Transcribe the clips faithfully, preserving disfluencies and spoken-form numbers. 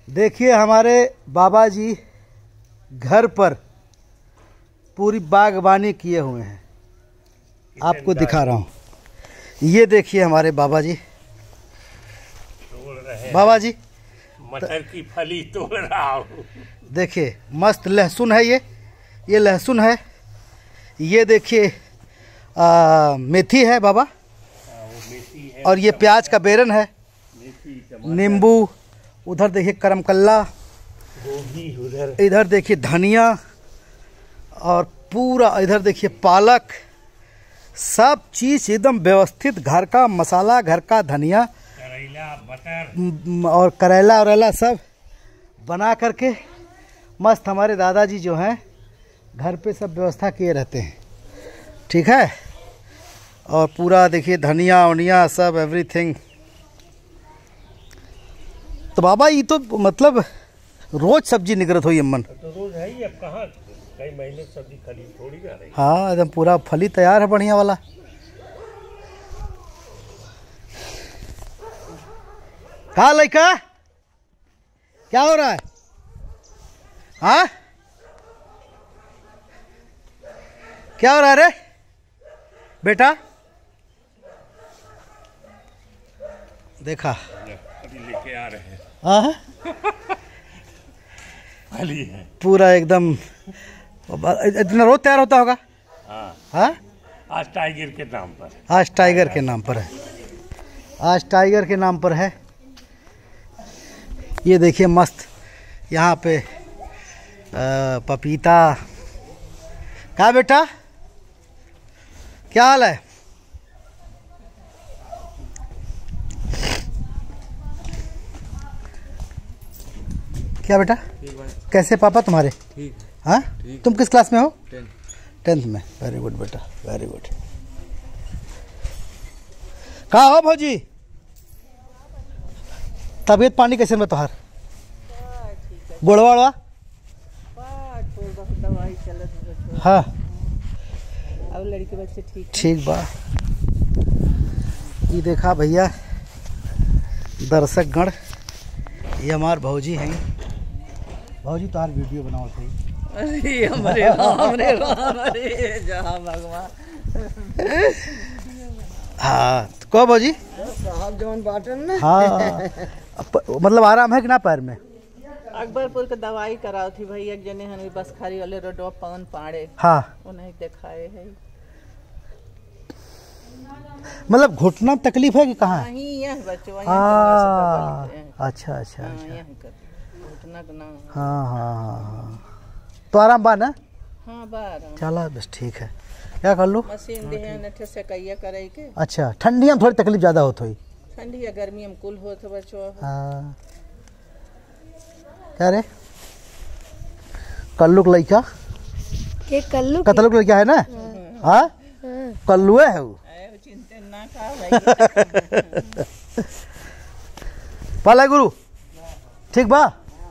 देखिए हमारे बाबा जी घर पर पूरी बागबानी किए हुए हैं, आपको दिखा रहा हूँ। ये देखिए हमारे बाबा जी तोड़ रहे बाबा जी मटर की फली तोड़ रहा हूँ। देखिए मस्त लहसुन है, ये ये लहसुन है। ये देखिए मेथी है बाबा, वो मेथी है और ये प्याज का बेरन है, नींबू, उधर देखिए करमकल्ला, गोभी उधर, इधर देखिए धनिया, और पूरा इधर देखिए पालक। सब चीज़ एकदम व्यवस्थित, घर का मसाला, घर का धनिया, करेला, मटर और करेला वरेला सब बना करके मस्त हमारे दादाजी जो हैं घर पे सब व्यवस्था किए रहते हैं। ठीक है, और पूरा देखिए धनिया वनिया सब एवरीथिंग। तो बाबा ये तो मतलब रोज सब्जी निकलत हुई अम्मन। तो रोज है ही, अब कहाँ कई महीने सब्जी खली थोड़ी ना रही। हाँ एकदम पूरा फली तैयार है बढ़िया वाला। हाँ लड़का क्या हो रहा है? हाँ क्या हो रहा है रे बेटा? देखा अभी लेके आ रहे हैं। हाँ फली है पूरा एकदम, इतना रोज तैयार होता होगा। हाँ हाँ आज टाइगर के नाम पर, आज टाइगर के नाम पर है, आज टाइगर के नाम पर है। ये देखिए मस्त यहाँ पे आ, पपीता। क्या बेटा क्या हाल है? क्या बेटा कैसे पापा तुम्हारे? ठीक। हाँ तुम किस क्लास में हो? टेंथ। टेंथ में, वेरी गुड बेटा, वेरी गुड। कहाँ हो भौजी? तबीयत पानी कैसे में तोहार? गोड़वा वड़वा? दवाई चलत। हाँ अब लड़के बच्चे ठीक ठीक बा। ये देखा भैया दर्शक गण, ये हमार भौजी हैं। भौजी तो वीडियो बनाओ थे। अरे हमारे राम रे राम रे जहाँ भगवान। हाँ तो कहो भौजी। साहब जौन बाटन ना। हाँ मतलब आराम है कि ना पैर में? अकबरपुर के दवाई कराओ थी भाई, एक जने हन बस खारी वाले रोडवा पवन पाड़े। हाँ उन्हें दिखाए है। मतलब घुटना तकलीफ है कि कहाँ है? वहीं यह बच्चों हाँ अच्छा अच्छा अच्छा। घुटना का नाम। हाँ हाँ हाँ हाँ तो आराम बा ना? हाँ बार चला बस ठीक है। क्या कर लो? मशीन दे हैं नठे से कैया करे के। अच्छा ठंडियाँ में थोड़ी तकलीफ ज़्यादा होती हुई? ठंडी या गर्मी में कुल हो तो बच्चों। हाँ क्या रे कल्लू लड़का के कल्लू कतलू लड़का है ना? हाँ कल्लू है वो। चिंता ना का पाला गुरु ठीक बा।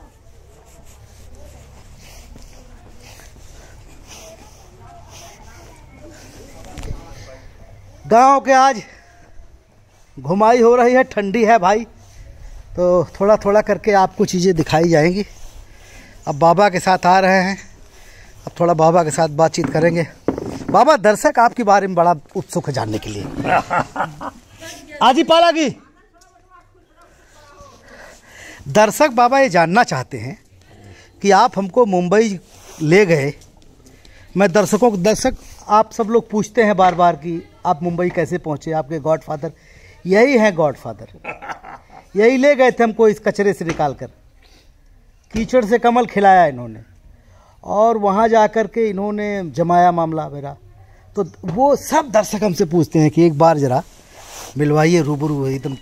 गांव के आज घुमाई हो रही है, ठंडी है भाई, तो थोड़ा थोड़ा करके आपको चीज़ें दिखाई जाएंगी। अब बाबा के साथ आ रहे हैं, अब थोड़ा बाबा के साथ बातचीत करेंगे। बाबा दर्शक आपके बारे में बड़ा उत्सुक है जानने के लिए। आज ही पाला की दर्शक बाबा ये जानना चाहते हैं कि आप हमको मुंबई ले गए। मैं दर्शकों को दर्शक आप सब लोग पूछते हैं बार बार कि आप मुंबई कैसे पहुंचे, आपके गॉडफादर यही हैं, गॉडफादर यही ले गए थे हमको इस कचरे से निकाल कर। कीचड़ से कमल खिलाया इन्होंने, और वहाँ जा कर के इन्होंने जमाया मामला मेरा। तो वो सब दर्शक हमसे पूछते हैं कि एक बार ज़रा मिलवाइए, रूबरू एकदम।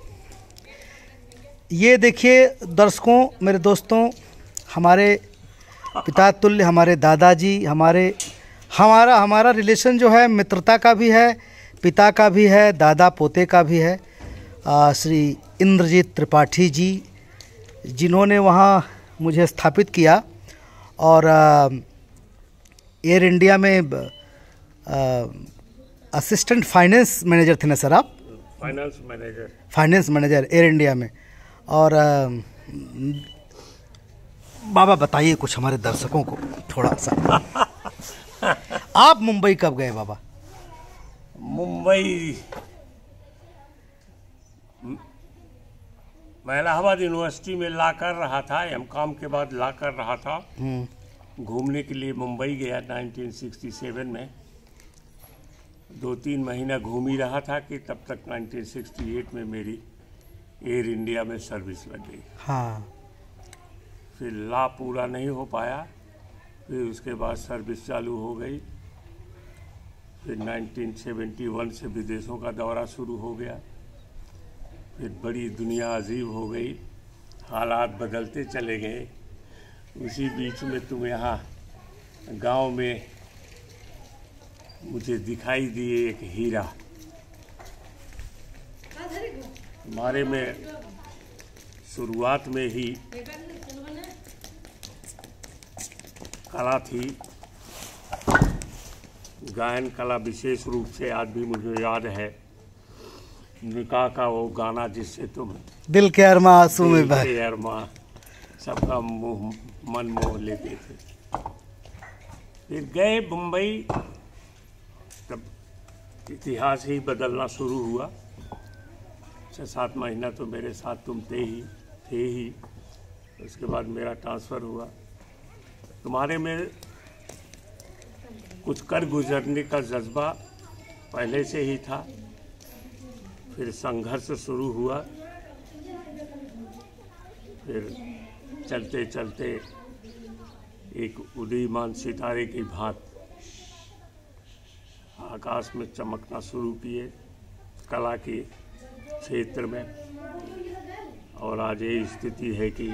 ये देखिए दर्शकों, मेरे दोस्तों, हमारे पिता तुल्य हमारे दादाजी, हमारे हमारा हमारा रिलेशन जो है मित्रता का भी है, पिता का भी है, दादा पोते का भी है। आ, श्री इंद्रजीत त्रिपाठी जी जिन्होंने वहाँ मुझे स्थापित किया, और एयर इंडिया में असिस्टेंट फाइनेंस मैनेजर थे ना सर आप? Finance manager finance manager Air India में। और बाबा बताइए कुछ हमारे दर्शकों को थोड़ा सा। आप मुंबई कब गए बाबा? मुंबई मैं इलाहाबाद यूनिवर्सिटी में ला कर रहा था, एमकॉम के बाद ला कर रहा था। घूमने के लिए मुंबई गया उन्नीस सौ सरसठ में। दो तीन महीना घूम ही रहा था कि तब तक उन्नीस सौ अड़सठ में मेरी एयर इंडिया में सर्विस लग गई। हाँ। फिर ला पूरा नहीं हो पाया, फिर उसके बाद सर्विस चालू हो गई। फिर उन्नीस सौ इकहत्तर से विदेशों का दौरा शुरू हो गया। फिर बड़ी दुनिया अजीब हो गई, हालात बदलते चले गए। उसी बीच में तुम यहाँ गांव में मुझे दिखाई दिए एक हीरा। हमारे में शुरुआत में ही कला थी, गायन कला विशेष रूप से। आज भी मुझे याद है निकाह का वो गाना जिससे तुम दिल के अरमा आंसू में बह, के अरमा सबका मुंह मन मोह लेते थे। फिर गए मुंबई, तब इतिहास ही बदलना शुरू हुआ। छः सात महीना तो मेरे साथ तुम थे ही थे ही उसके बाद मेरा ट्रांसफ़र हुआ। तुम्हारे में कुछ कर गुजरने का जज्बा पहले से ही था। फिर संघर्ष शुरू हुआ। फिर चलते चलते एक उदीयमान सितारे की भांति आकाश में चमकना शुरू किए कला के क्षेत्र में। और आज ये स्थिति है कि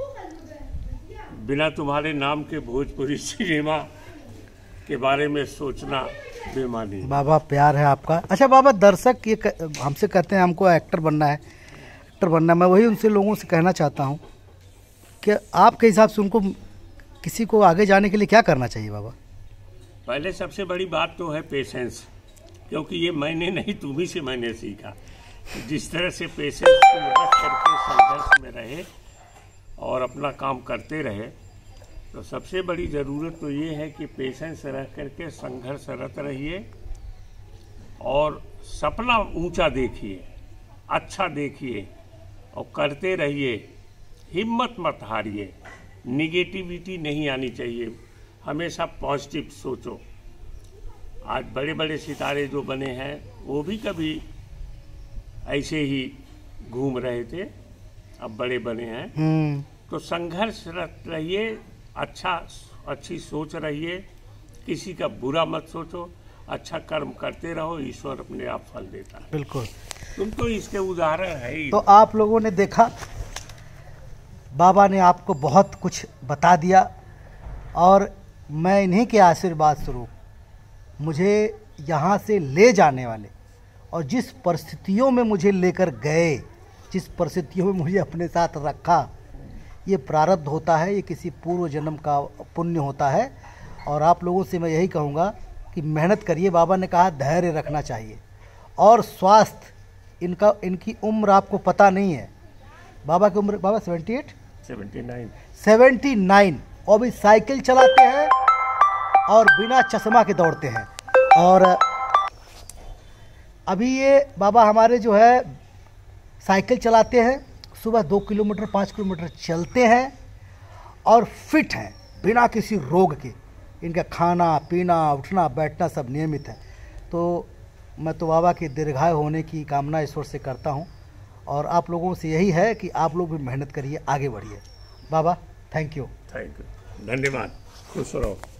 बिना तुम्हारे नाम के भोजपुरी सिनेमा के बारे में सोचना बेमानी। बाबा प्यार है आपका। अच्छा बाबा, दर्शक ये क- हमसे कहते हैं हमको एक्टर बनना है, एक्टर बनना है। मैं वही उनसे लोगों से कहना चाहता हूँ कि आपके हिसाब से उनको किसी को आगे जाने के लिए क्या करना चाहिए बाबा? पहले सबसे बड़ी बात तो है पेशेंस, क्योंकि ये मैंने नहीं तुम्ही से मैंने सीखा। जिस तरह से पेशेंस को रख करके संघर्ष में रहे और अपना काम करते रहे, तो सबसे बड़ी ज़रूरत तो ये है कि पेशेंस रह करके संघर्षरत रहिए और सपना ऊंचा देखिए, अच्छा देखिए और करते रहिए। हिम्मत मत हारिए, निगेटिविटी नहीं आनी चाहिए, हमेशा पॉजिटिव सोचो। आज बड़े बड़े सितारे जो बने हैं वो भी कभी ऐसे ही घूम रहे थे, अब बड़े बने हैं। हम्म। तो संघर्षरत रहिए, अच्छा अच्छी सोच रहिए, किसी का बुरा मत सोचो, अच्छा कर्म करते रहो, ईश्वर अपने आप फल देता है। बिल्कुल। तुम तो इसके उदाहरण है ही। तो आप लोगों ने देखा, बाबा ने आपको बहुत कुछ बता दिया और मैं इन्हीं के आशीर्वाद स्वरूप मुझे यहाँ से ले जाने वाले और जिस परिस्थितियों में मुझे लेकर गए, जिस परिस्थितियों में मुझे अपने साथ रखा, ये प्रारब्ध होता है, ये किसी पूर्व जन्म का पुण्य होता है। और आप लोगों से मैं यही कहूँगा कि मेहनत करिए। बाबा ने कहा धैर्य रखना चाहिए और स्वास्थ्य, इनका इनकी उम्र आपको पता नहीं है। बाबा की उम्र बाबा seventy eight seventy nine seventy nine और भी साइकिल चलाते हैं और बिना चश्मा के दौड़ते हैं। और अभी ये बाबा हमारे जो है साइकिल चलाते हैं, सुबह दो किलोमीटर पाँच किलोमीटर चलते हैं और फिट हैं बिना किसी रोग के। इनका खाना पीना उठना बैठना सब नियमित है। तो मैं तो बाबा की दीर्घायु होने की कामना ईश्वर से करता हूँ और आप लोगों से यही है कि आप लोग भी मेहनत करिए, आगे बढ़िए। बाबा थैंक यू। थैंक यू, धन्यवाद, खुश रहो।